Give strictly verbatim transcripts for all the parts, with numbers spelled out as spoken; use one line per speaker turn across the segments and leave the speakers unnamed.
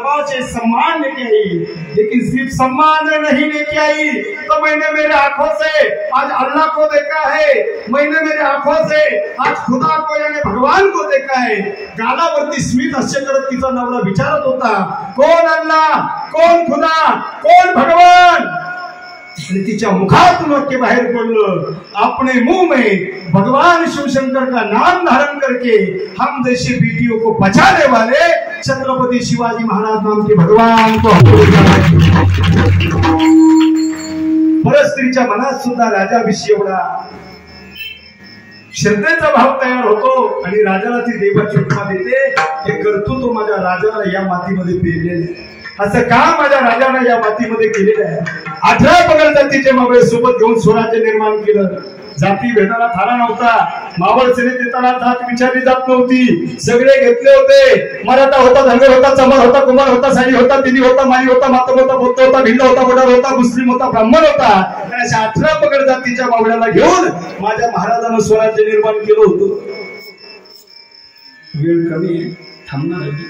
दरबार से सम्मान लेके आई, लेकिन सिर्फ सम्मान नहीं लेके आई, तो मैंने मेरे आंखों से आज अल्लाह को देखा है, मैंने मेरे आंखों से आज खुदा को यानी भगवान को देखा है। गालावरती स्मित हास्य करत तिचा नवरा विचारत होता, कोण अल्लाह, कोण खुदा, कोण भगवान। आणि तिच्या मुखातून वाक्य बाहेर पडलं, अपने मुंह में भगवान शिवशंकर का नाम धारण करके हम जैसे बेटियों को बचाने वाले छत्रपति शिवाजी महाराज नाम के भगवान को परस्त्रीच्या मनात सुद्धा राजाभिषेक एवढा श्रद्धेचा भाव तयार होतो आणि राजाला ती देवाची उपमा देते, हे कर्तृत्व माझ्या राजाला या मातीमध्ये पेरलेले, असं काम माझ्या राजाने या मातीमध्ये केलेलं आहे। अठरा पगड जातीचे मावळे सोबत घेऊन स्वराज्य निर्माण केलं। जाती भेदाला थारा नव्हता, मावळ सेनेत येताना जात विचारली जात नव्हती, सगळे घेतले होते। मराठा होता, धनगर होता, चमार होता, कुमार होता, साडी होता, तिनी होता, माली होता, मातम होता, बौद्ध होता, भिल्ल होता, वडार होता, मुस्लिम होता, ब्राह्मण होता। अशा अठरा पगड जातीच्या मावळ्याला घेऊन माझ्या महाराजानं स्वराज्य निर्माण केलं होतं। वेळ कमी आहे, थांबणार आहे।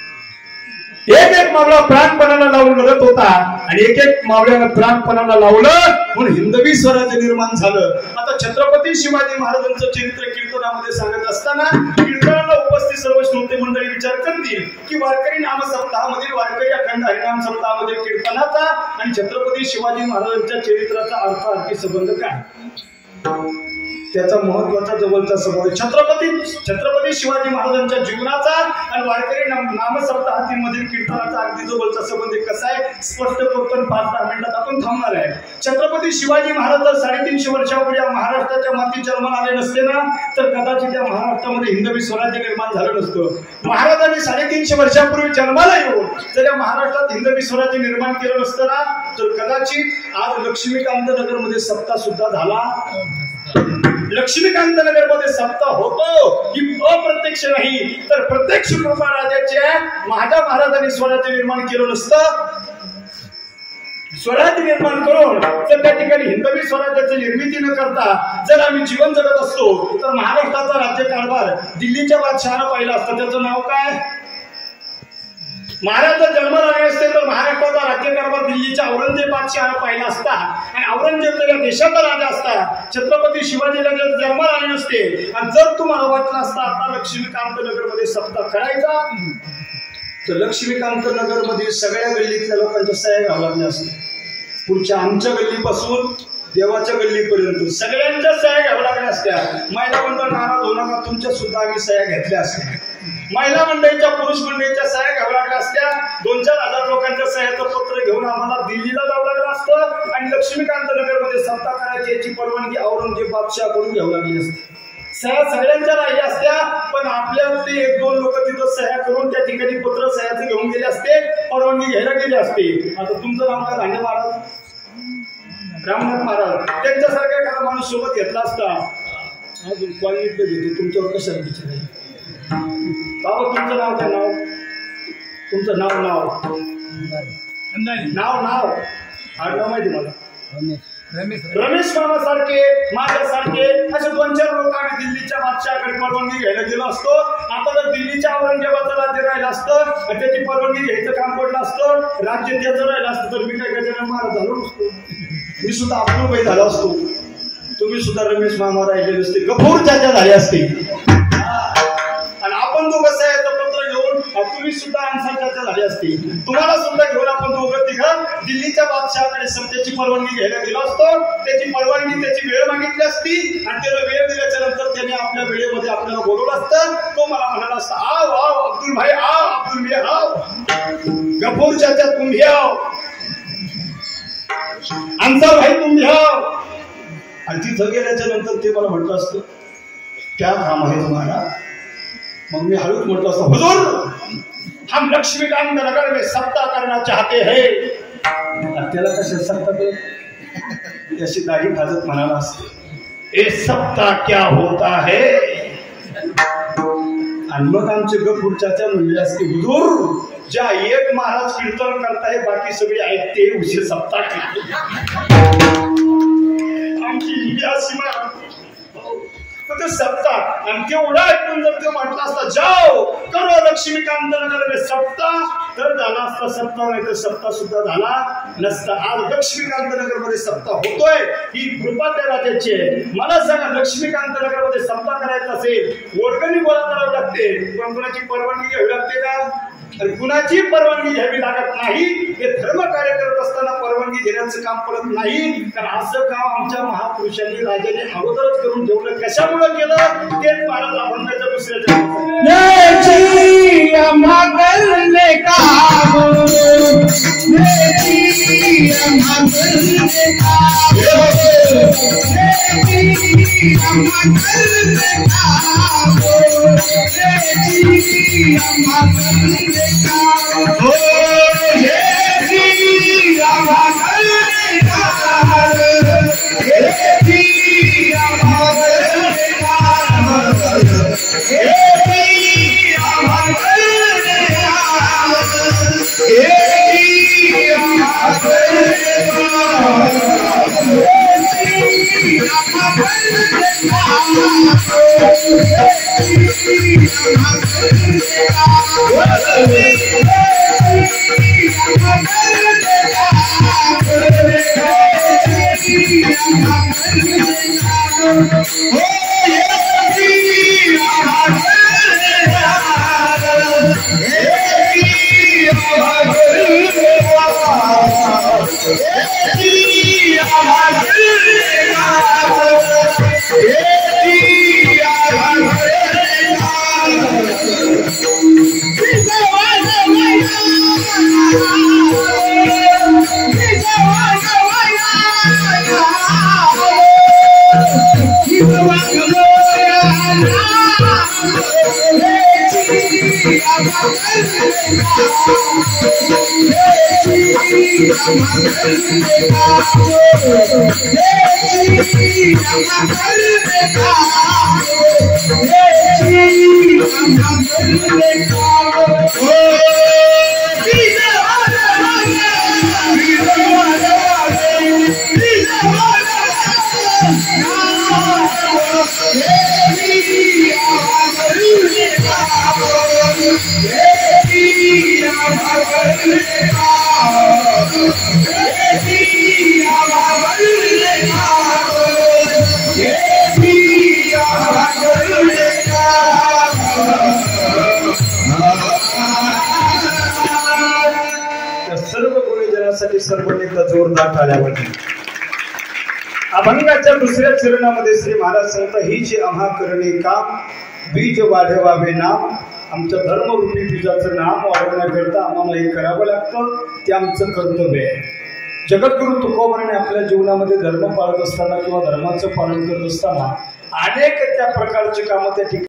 एक एक मावळा प्राणपणाला लावून लढत होता आणि एक एक मावळ्यानं प्राणपणाला लावलं म्हणून हिंदवी स्वराज्य निर्माण झालं। आता छत्रपती शिवाजी महाराजांचं चरित्र कीर्तनामध्ये सांगत असताना कीर्तनाला उपस्थित सर्व श्रोते मंडळी विचार करतील की वारकरी नाम सप्ताहामधील वारकरी अखंड हरिनाम सप्ताहामधील कीर्तनाचा आणि छत्रपती शिवाजी महाराजांच्या चरित्राचा अर्थ अर्थी संबंध काय, त्याचा महत्वाचा जवळचा संबंध छत्रपती छत्रपती शिवाजी महाराजांच्या जीवनाचा आणि वारकरी नाम सप्ताहातील मधील कीर्तनाचा अगदी जवळचा संबंध कसा आहे स्पष्ट करतो। पाच दहा मिनिटात आपण थांबणार आहे। छत्रपती शिवाजी महाराज साडेतीनशे वर्षापूर्वी या महाराष्ट्राच्या माती जन्माला आले नसते ना, तर कदाचित या महाराष्ट्रामध्ये हिंदवी स्वराज्य निर्माण झालं नसतं। महाराजांनी साडेतीनशे वर्षापूर्वी जन्माला येऊन जर या महाराष्ट्रात हिंदवी स्वराज्य निर्माण केलं नसतं ना, तर कदाचित आज लक्ष्मीकांत नगर मध्ये सप्ताह सुद्धा झाला, लक्ष्मीकांत नगर मध्ये सप्ताह होतो ही अप्रत्यक्ष नाही तर प्रत्यक्ष कृपा राजाच्या माझ्या महाराजांनी स्वराज्य निर्माण केलं नसतं। स्वराज्य निर्माण करून जर त्या ठिकाणी हिंदवी स्वराज्याची निर्मिती न करता जर आम्ही जीवन जगत असतो तर महाराष्ट्राचा राज्यकारभार दिल्लीच्या बादशहानं पाहिला असता। त्याचं नाव काय? महाराज जर जन्माला आले असते तर महाराष्ट्राचा राज्यकारभार दिल्लीच्या औरंगजेब बादशहानं पाहिला असता आणि औरंगजेब जर या देशाचा राजा असता, छत्रपती शिवाजीला जर जन्माला आले नसते आणि जर तुम्हाला वाटलं असता आता लक्ष्मीकांत नगर मध्ये सप्ताह करायचा, तर लक्ष्मीकांत नगर मध्ये सगळ्या गल्लीतल्या लोकांच्या सह्या घ्याव्या लागल्या असत्या। पुढच्या आमच्या गल्लीपासून देवाच्या गल्लीपर्यंत सगळ्यांच्या सह्या घ्याव्या लागल्या असत्या। महिला मंडळ नाराज होऊ नका, तुमच्या सुद्धा आम्ही सह्या घेतल्या असत्या। महिला मंडळीच्या पुरुष मंडळीच्या सह्या घ्याव्या लागल्या असत्या। दोन चार हजार लोकांच्या सह्याचं पत्र घेऊन आम्हाला दिल्लीला जावं लागलं असतं आणि लक्ष्मीकांत नगर मध्ये सप्ताह करायची याची परवानगी औरंगजेब बादशाहकडून घ्यावी लागली असते। सह्या सगळ्यांच्या राहिल्या असत्या, पण आपल्यातले एक दोन लोक तिथं सह्या करून त्या ठिकाणी पत्र सह्याचं घेऊन गेले असते, परवानगी घ्यायला गेले असते। आता तुमचं नाव काय? धांडे महाराज, रामनाथ महाराज, त्यांच्यासारखा एखादा माणूस सोबत घेतला असता, अजून कॉलनीतलं घेतो तुमच्यावर कशाला विचार बाबा तुमचं नाव काय? नाव तुमचं नाव नाव नाव नाव आडनाव माहिती मला? रमेश मामा सारखे, माझ्यासारखे असे दोन चार लोक आम्ही दिल्लीच्या बादशहाकडे परवानगी घ्यायला गेलो असतो। आता जर दिल्लीच्या औरंगजेबाचं राज्य राहिलं असतं आणि त्याची परवानगी घ्यायचं काम पडलं असतं, राज्य त्याचं राहिलं असतं, तर मी काय गजानन महाराज झालो नसतो, मी सुद्धा अब्दुल भाई झालो असतो, तुम्ही सुद्धा रमेश मामा राहिले नसते, गफूर चाचा झाले असते। आणि आपण दोघं सह्याचं पत्र घेऊन तुम्ही सुद्धा अन्सार चाचा झाले असते, तुम्हाला सुद्धा घेऊन आपण दोघं तिघं दिल्लीच्या बादशहाकडे सत्तेची परवानगी घ्यायला गेलो असतो। त्याची परवानगी त्याची वेळ मागितली असती आणि त्याला वेळ दिल्याच्या नंतर त्याने आपल्या वेळेमध्ये आपल्याला बोलवलं असतं। तो मला म्हणाला असता, आओ आओ अब्दुल भाई आओ, अब्दुल मिया आओ, गफूर चाचा तुम भी आओ, अन्सार भाई तुम भी आओ। आणि तिथं गेल्याच्या नंतर ते मला म्हटलं असतं क्या काम आहे तुम्हाला? मग मी हळूच म्हटलं असतं, हुजूर हम लक्ष्मीकांत नगर में सप्ताह करना चाहते हैं। त्याला कशा सप्ताह त्याची दाढी भाजत म्हणाला असते, ए सप्ताह क्या होता है? आणि मग आमचे गफूर चाचा म्हणले असते, हुजूर ज्या एक महाराज कीर्तन करताय बाकी सगळे ऐकते उसे सप्ताह आमची सीमा तर ते सप्ता आणि तेवढा ऐकून जर ते म्हटलं असता जाओ करो लक्ष्मीकांत नगर में सप्ता तर झाला असता सप्ता, नाही तर सप्ता सुद्धा झाला नसता. आज लक्ष्मीकांत नगर मध्ये सप्ता होतोय ही कृपा त्या राजाची आहे. मला सांगा लक्ष्मीकांत नगर मध्ये सप्ता करायचा असेल वर्गणी गोळा करावी लागते, पण कुणाची परवानगी घ्यावी लागते का? कुणाची परवानगी घ्यावी लागत नाही. हे धर्म कार्य करत असताना परवानगी घेण्याचं काम पडत नाही. तर असं काम आमच्या महापुरुषांनी राजाने अगोदरच करून ठेवलं. कशामुळे केलं ते महाराज अभंगाच्या दुसऱ्या सर्व गुरुजनासाठी सर्व नेता जोरदार टाळ्या वाजवा. अभंगाच्या दुसऱ्या चरणामध्ये श्री महाराज सांगता ही जी आम्हा करणे काम बीज वाढवावे नाम. आमच्या धर्मरूपी बीजाचं नाम वाढवण्याकरता आम्हाला हे करावं लागतं, ते आमचं कर्तव्य आहे. जगद्गुरु तुकोबाराने आपल्या जीवनामध्ये धर्म पाळत असताना किंवा धर्माचं पालन करत असताना अनेक त्या प्रकारची कामं त्या ठिकाणी